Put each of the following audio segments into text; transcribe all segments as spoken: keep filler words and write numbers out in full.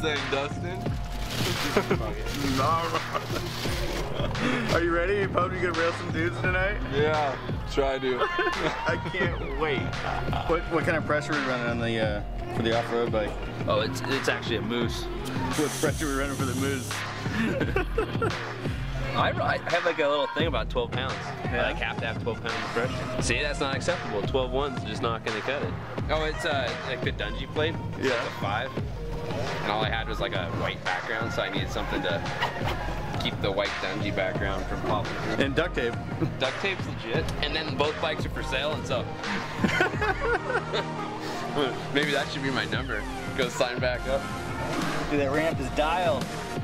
saying, Dustin? No. Are you ready? You pumped? You gonna rail some dudes tonight? Yeah, try to. I can't wait. What what kind of pressure are we running on the uh, for the off-road bike? Oh, it's it's actually a Moose. What pressure are we running for the Moose? I, I have like a little thing about twelve pounds. Yeah. I like have to have twelve pounds of pressure. See, that's not acceptable. twelve one's just not gonna cut it. Oh, it's uh, like the Dungy plate. Yeah. It's a five. And all I had was like a white background, so I needed something to keep the white Dungy background from popping through. And duct tape. Duct tape's legit. And then both bikes are for sale, and so maybe that should be my number. Go sign back up. Dude, that ramp is dialed.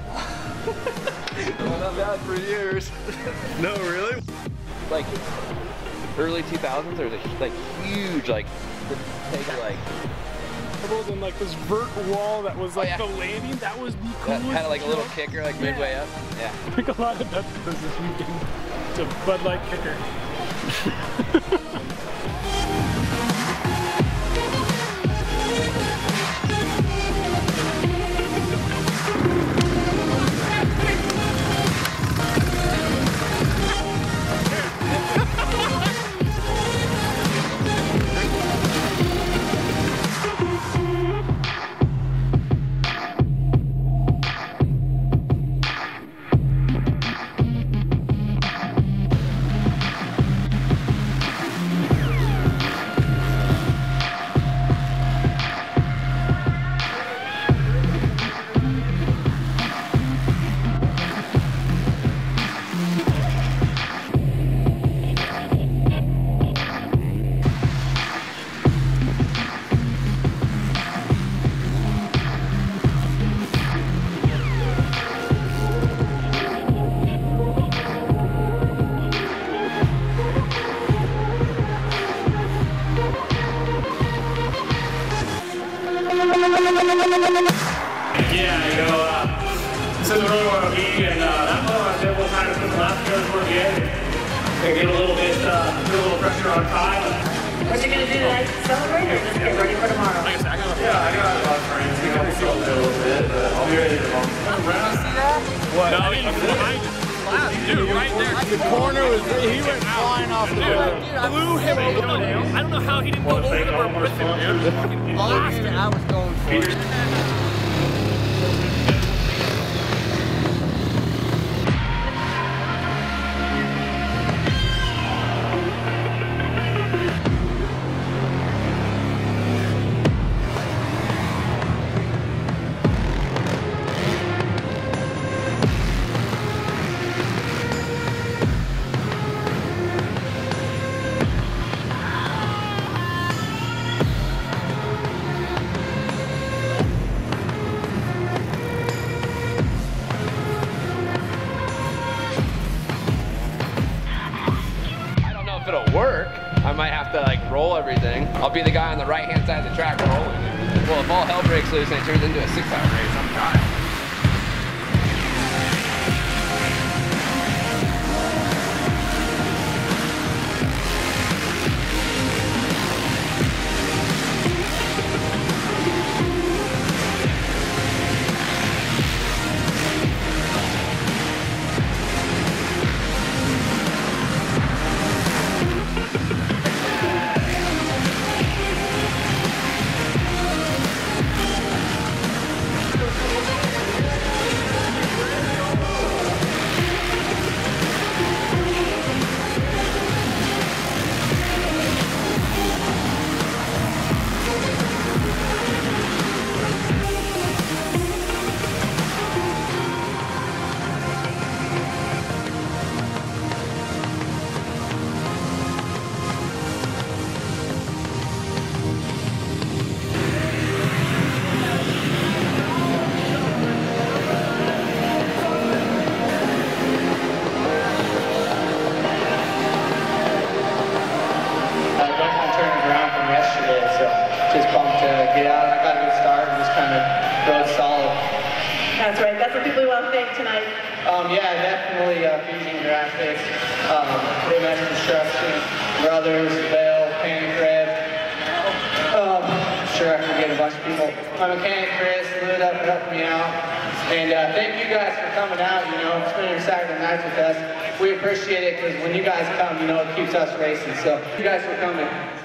Not bad for years. No, really? Like early two thousands, there was a like huge like take like. And like this vert wall that was like oh, yeah. the landing, that was the coolest. That had like a little kicker like yeah. midway up. Yeah. I think a lot of Dutch does this weekend. It's a Bud Light kicker. Yeah, you know, uh, this is really what I'm eating, and uh, that one I did was kind of put the last goes toward the end and get a little bit, uh, get a little pressure on time. What you gonna do tonight to celebrate or just get ready for tomorrow? Like I said, I got, yeah, I got a lot of friends. We got to see a little bit, but I'll be ready tomorrow. See that? What? No, I mean, behind you. Dude, right there. The corner was, he went flying off the road. Blew him over the nail. I don't know how he didn't go over the road with him, dude. Last I was going for it. Work, I might have to like roll everything. I'll be the guy on the right hand side of the track rolling it. Well, if all hell breaks loose and it turns into a six hour race, I'm dying. That's right. That's what people want to think tonight. Um, yeah, definitely uh, Fusion Graphics, um, M S Construction, Brothers, Bell, Pancrab, um, sure I forget getting a bunch of people. My mechanic, Chris, lit up for helping me out. And uh, thank you guys for coming out, you know, spending your Saturday nights with us. We appreciate it because when you guys come, you know, it keeps us racing. So, thank you guys for coming.